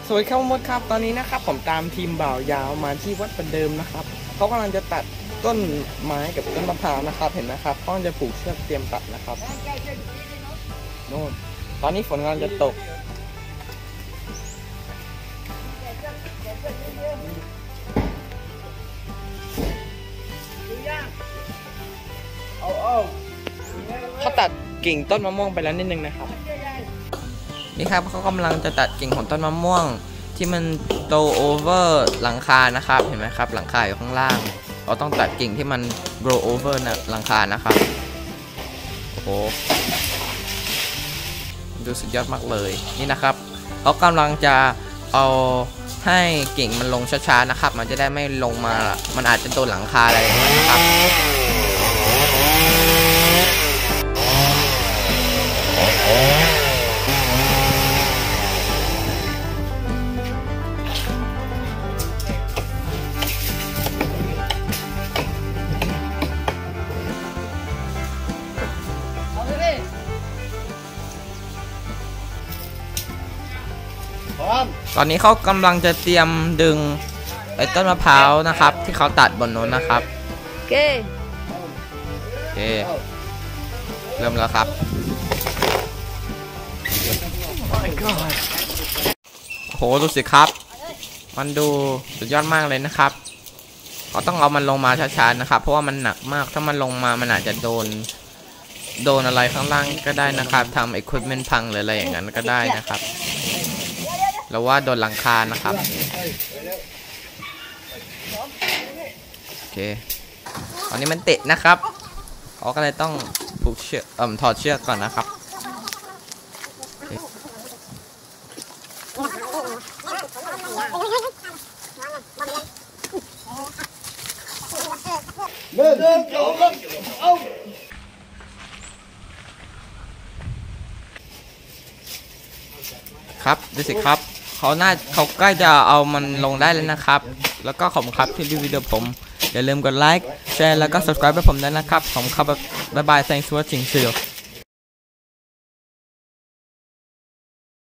สวัสดีครับมดครับตอนนี้นะครับผมตามทีมบ่าวยาวมาที่วัดประเดิมนะครับเขากำลังจะตัดต้นไม้กับต้นมะพร้าวนะครับเห็นนะครับเขาจะผูกเชือกเตรียมตัดนะครับโน่นตอนนี้ฝนกำลังจะตกเขาตัดกิ่งต้นมะม่วงไปแล้วนิดนึงนะครับนี่ครับเขากำลังจะตัดกิ่งของต้นมะม่วงที่มันโตโอเวอร์หลังคานะครับเห็นไหมครับหลังคาอยู่ข้างล่างเราต้องตัดกิ่งที่มันโ o โอเวอร์นะหลังคานะครับโอ้โหดูสุดยอดมากเลยนี่นะครับเขากำลังจะเอาให้กิ่งมันลงช้าๆนะครับมันจะได้ไม่ลงมามันอาจจะโดนหลังคาอะไรอย่างเงี้ยนะครับตอนนี้เขากำลังจะเตรียมดึงไอ้ต้นมะพร้าวนะครับที่เขาตัดบนโน้นนะครับโอเคเริ่มแล้วครับ โหดูสิครับมันดูสุดยอดมากเลยนะครับเขาต้องเอามันลงมาช้าๆนะครับเพราะว่ามันหนักมากถ้ามันลงมามันอาจจะโดนอะไรข้างล่างก็ได้นะครับทำ equipment พังหรืออะไรอย่างนั้นก็ได้นะครับแล้วว่าโดนหลังคานะครับโอเคตอนนี้มันเตะนะครับเขาก็เลยต้องผูกเชือกถอดเชือกก่อนนะครับครับดูสิครับเขาใกล้จะเอามันลงได้แล้วนะครับแล้วก็ขอบคุณครับที่ดูวิดีโอผมอย่าลืมกดไลค์แชร์แล้วก็ subscribe ให้ผมด้วยนะครับผมครับบ๊ายบาย thanks for watching see you